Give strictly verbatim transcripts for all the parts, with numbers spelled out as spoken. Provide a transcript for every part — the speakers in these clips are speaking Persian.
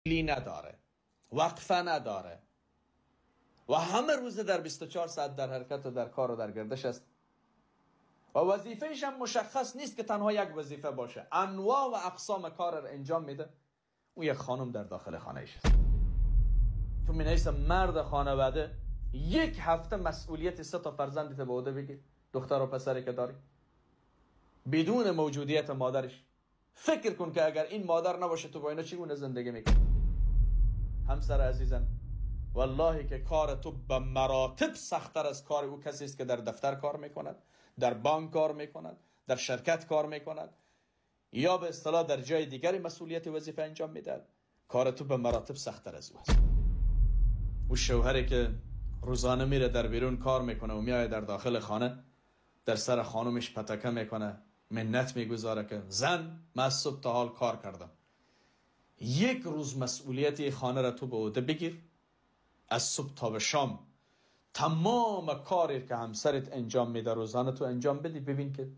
لی نداره، وقفه نداره و همه روز در بیست و چهار ساعت در حرکت و در کار و در گردش است و وظیفهش هم مشخص نیست که تنها یک وظیفه باشه، انواع و اقسام کار را انجام میده. اون یک خانم در داخل خانهش است. تو من حیث مرد خانواده یک هفته مسئولیت سه تا فرزندت به عهده بگیر، دختر و پسری که داری، بدون موجودیت مادرش. فکر کن که اگر این مادر نباشه تو با اینا چگونه زندگی میکنی؟ همسر عزیزم، والله که کار تو به مراتب سخت‌تر از کار او کسی است که در دفتر کار میکند، در بانک کار میکند، در شرکت کار میکند یا به اصطلاح در جای دیگری مسئولیت وظیفه انجام میدهد. کار تو به مراتب سخت‌تر از او است. او شوهری که روزانه میره در بیرون کار میکنه و میاد در داخل خانه در سر خانومش پتکه میکنه، منت میگذاره که زن من از صبح تا حال کار کردم، یک روز مسئولیت خانه را تو به عهده بگیر، از صبح تا به شام تمام کاری که همسرت انجام میده روزانه تو انجام بدی. ببین که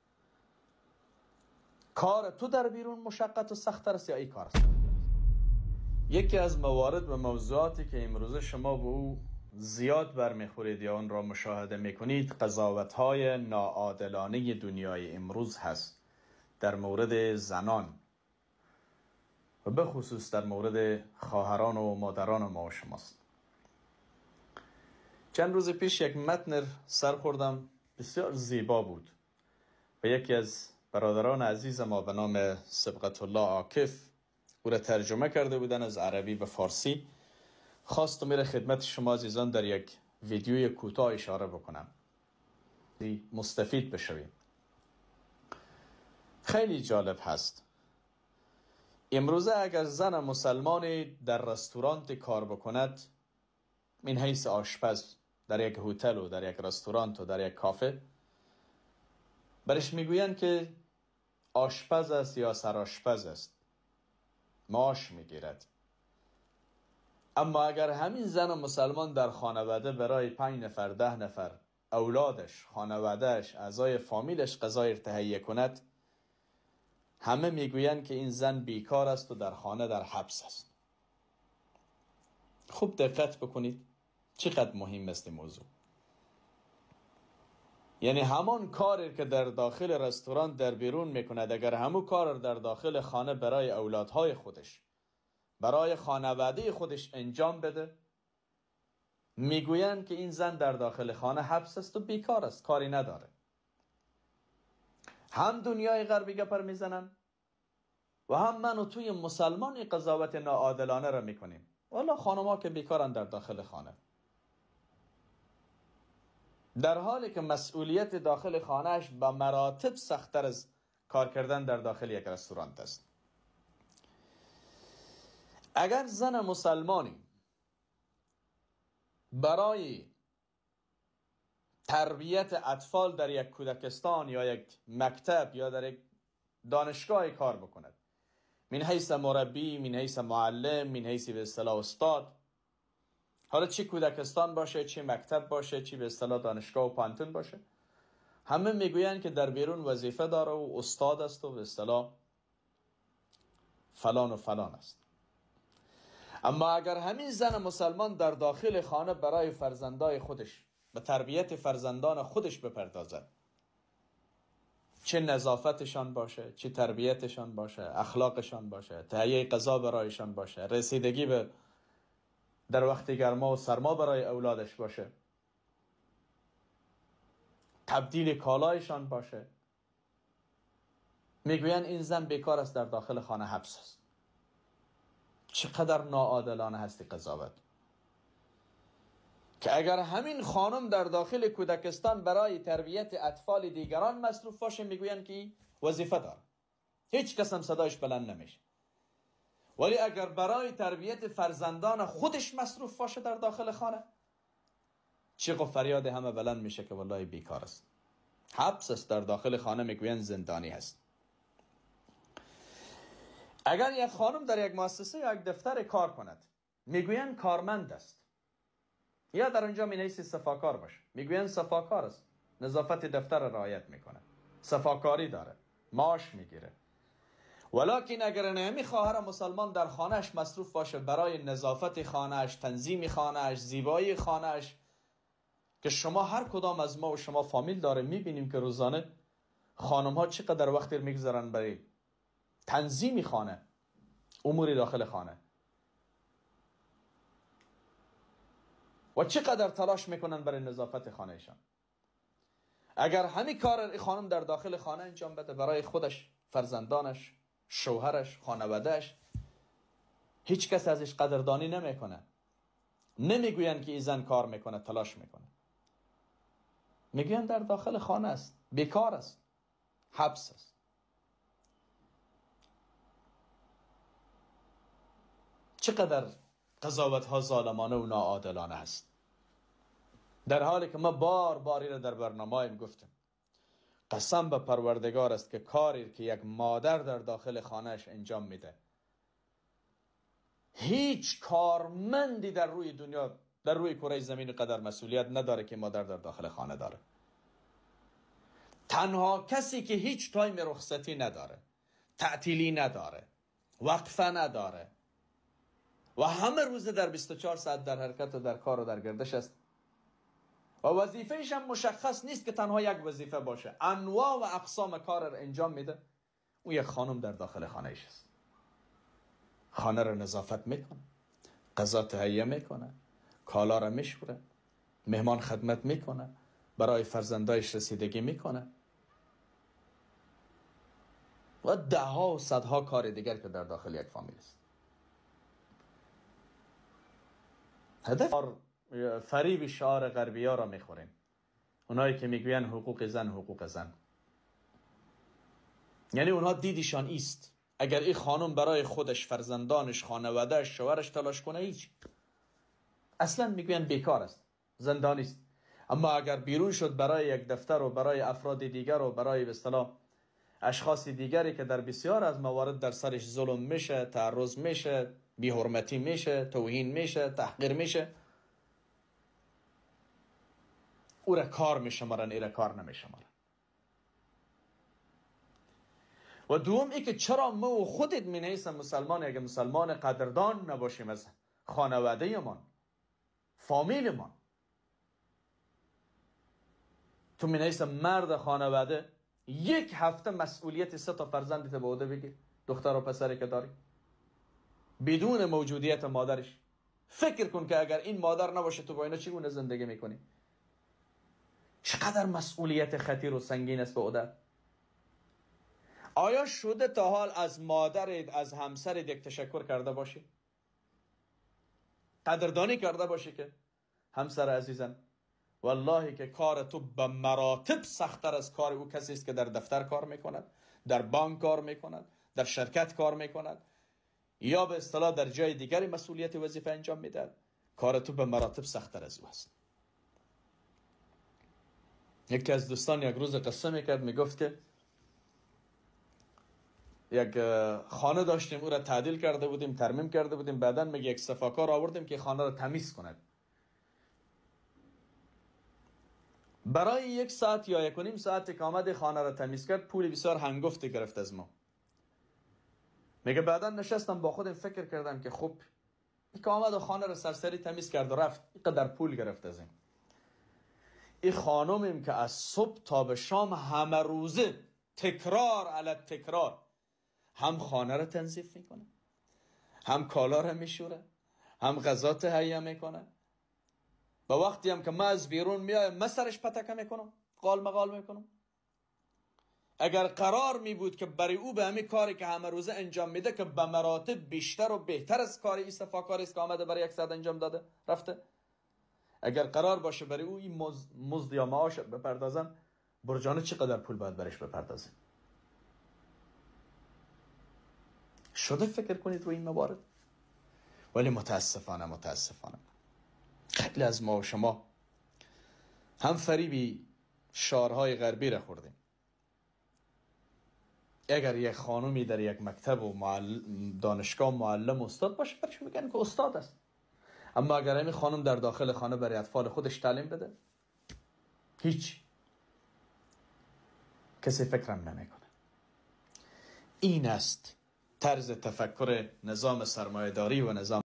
کار تو در بیرون مشقت و سخت‌تر است یا ای کار است. یکی از موارد و موضوعاتی که امروزه شما به او زیاد برمیخورید یا اون را مشاهده میکنید قضاوت‌های ناعادلانه دنیای امروز هست در مورد زنان و به خصوص در مورد خواهران و مادران ما و شماست. چند روز پیش یک متن سر خوردم بسیار زیبا بود و یکی از برادران عزیز ما به نام سبقت الله عاکف او را ترجمه کرده بودن از عربی به فارسی. خواستم میره خدمت شما عزیزان در یک ویدیوی کوتاه اشاره بکنم مستفید بشویم. خیلی جالب هست. امروزه اگر زن مسلمانی در رستورانت کار بکند، من حیث آشپز در یک هتل و در یک رستورانت و در یک کافه، برش میگوین که آشپز است یا سرآشپز است، معاش میگیرد. اما اگر همین زن مسلمان در خانواده برای پنج نفر ده نفر اولادش، خانوادهش، اعضای فامیلش غذای تهیه کند، همه میگویند که این زن بیکار است و در خانه در حبس است. خوب دقت بکنید چقدر مهم است این موضوع. یعنی همان کاری که در داخل رستوران در بیرون میکند، اگر همون کار در داخل خانه برای اولادهای خودش، برای خانواده خودش انجام بده، میگویند که این زن در داخل خانه حبس است و بیکار است، کاری نداره. هم دنیای غربی گپر میزنن و هم من و توی مسلمانی قضاوت ناعادلانه را میکنیم. والا خانم‌ها که بیکارن در داخل خانه، در حالی که مسئولیت داخل خانهش به مراتب سخت‌تر از کار کردن در داخل یک رستوران است. اگر زن مسلمانی برای تربیت اطفال در یک کودکستان یا یک مکتب یا در یک دانشگاه کار بکند، من حیث مربی، من حیث معلم، من حیث به اصطلاح استاد، حالا چی کودکستان باشه، چی مکتب باشه، چی به اصطلاح دانشگاه و پانتون باشه، همه میگویند که در بیرون وظیفه داره و استاد است و به اصطلاح فلان و فلان است. اما اگر همین زن مسلمان در داخل خانه برای فرزندای خودش به تربیت فرزندان خودش بپردازد، چه نظافتشان باشه، چه تربیتشان باشه، اخلاقشان باشه، تهیه غذا برایشان باشه، رسیدگی به در وقت گرما و سرما برای اولادش باشه، تبدیل کالایشان باشه، میگوین این زن بیکار است، در داخل خانه حبس است. چقدر ناعادلانه هستی قضاوت. که اگر همین خانم در داخل کودکستان برای تربیت اطفال دیگران مصروف باشه، میگوین که وظیفه داره، هیچ کس هم صدایش بلند نمیشه. ولی اگر برای تربیت فرزندان خودش مصروف باشه در داخل خانه، چیغ و فریاد همه بلند میشه که والله بیکار است، حبس است، در داخل خانه میگوین زندانی هست. اگر یک خانم در یک مؤسسه یا یک دفتر کار کند، میگوین کارمند است، یا در اونجا می نیستی صفاکار باشه، میگوین صفاکار است، نظافت دفتر رعایت میکنه، صفاکاری داره، معاش میگیره. ولکن اگر نمی خواهر مسلمان در خانهش مصروف باشه برای نظافت خانهش، تنظیم خانهش، زیبایی خانهش، که شما هر کدام از ما و شما فامیل داره میبینیم که روزانه خانم ها چقدر وقتی میگذارن برای تنظیم خانه، امور داخل خانه، و چقدر تلاش میکنن برای نظافت خانهشان. اگر همین کار خانم در داخل خانه انجام بده برای خودش، فرزندانش، شوهرش، خانوادهش، هیچ کس ازش قدردانی نمیکنه. نمیگوین که این زن کار میکنه، تلاش میکنه. میگوین در داخل خانه است، بیکار است، حبس است. چقدر قضاوت ها ظالمانه و ناعادلانه است، در حالی که ما بار باری را در برنامه گفتیم. قسم به پروردگار است که کاری که یک مادر در داخل خانهش انجام میده، هیچ کارمندی در روی دنیا، در روی کره زمین قدر مسئولیت نداره که مادر در داخل خانه داره. تنها کسی که هیچ تایم رخصتی نداره، تعطیلی نداره، وقفه نداره و همه روز در بیست و چهار ساعت در حرکت و در کار و در گردش است و وظیفهش هم مشخص نیست که تنها یک وظیفه باشه، انواع و اقسام کار را انجام میده، اون یک خانم در داخل خانهش است. خانه را نظافت میکنه، غذا تهیه میکنه، کالا را میشوره، مهمان خدمت میکنه، برای فرزندایش رسیدگی میکنه و ده ها و صدها کار دیگر که در داخل یک فامیل است. هدف فریب شعار غربی ها را میخوریم، اونایی که میگوین حقوق زن حقوق زن. یعنی اونها دیدشان ایست اگر این خانم برای خودش، فرزندانش، خانوادهش، شوهرش تلاش کنه، هیچ، اصلا میگوین بیکار است، زندانی است. اما اگر بیرون شد برای یک دفتر و برای افراد دیگر و برای به اصطلاح اشخاص دیگری که در بسیار از موارد در سرش ظلم میشه، تعرض میشه، بی‌حرمتی میشه، توهین میشه، تحقیر میشه، او را کار میشمارن، این را کار نمیشمارن. و دوم ای که چرا ما و خودت می نیستم مسلمان، اگه مسلمان قدردان نباشیم از خانواده من، فامیل من، تو می نیستم مرد خانواده یک هفته مسئولیت سه تا فرزندت به عهده بگیر، دختر و پسری که داری، بدون موجودیت مادرش. فکر کن که اگر این مادر نباشه تو با اینا چگونه زندگی میکنی؟ چقدر مسئولیت خطیر و سنگین است به عهده. آیا شده تا حال از مادرت، از همسرت یک تشکر کرده باشی؟ قدردانی کرده باشی که همسر عزیزم، والله که کار تو به مراتب سخت‌تر از کار او کسی است که در دفتر کار میکند، در بانک کار میکند، در شرکت کار میکند، یا به اصطلاح در جای دیگری مسئولیت وظیفه انجام میده. کار تو به مراتب سخت‌تر از او است. یکی از دوستان یک روز قصه میکرد، میگفت که یک خانه داشتیم، او را تعدیل کرده بودیم، ترمیم کرده بودیم، بعدن میگه یک صفاکار آوردیم که خانه را تمیز کند. برای یک ساعت یا یک و نیم ساعت که آمد خانه را تمیز کرد، پول بسیار هنگفتی گرفت از ما. میگه بعدا نشستم با خودم فکر کردم که خب این که آمد و خانه را سرسری تمیز کرد و رفت، اینقدر پول گرفت از این. این خانمیم که از صبح تا به شام همه روزه تکرار علی تکرار هم خانه را تنظیف میکنه، هم کالا را میشوره، هم غذا تهیه میکنه. با وقتی هم که ما از بیرون میایم من سرش پتکه میکنم، قال مقال میکنم. اگر قرار می بود که برای او به همین کاری که همه روزه انجام میده که به مراتب بیشتر و بهتر از کاری این صفاکاری است که آمده برای یک ساعت انجام داده رفته، اگر قرار باشه برای او این مزد یا معاش بپردازم، برجانه چقدر پول باید برش بپردازه؟ شده فکر کنید روی این موارد؟ ولی متاسفانه متاسفانه خیلی از ما و شما هم فریبی شعارهای غربی را خوردیم. اگر یک خانومی در یک مکتب و معلم دانشگاه معلم استاد باشه، برش میگن که استاد است. اما اگر همین خانم در داخل خانه برای اطفال خودش تعلیم بده، هیچ کسی فکرم نمیکنه. این است طرز تفکر نظام سرمایه‌داری و نظام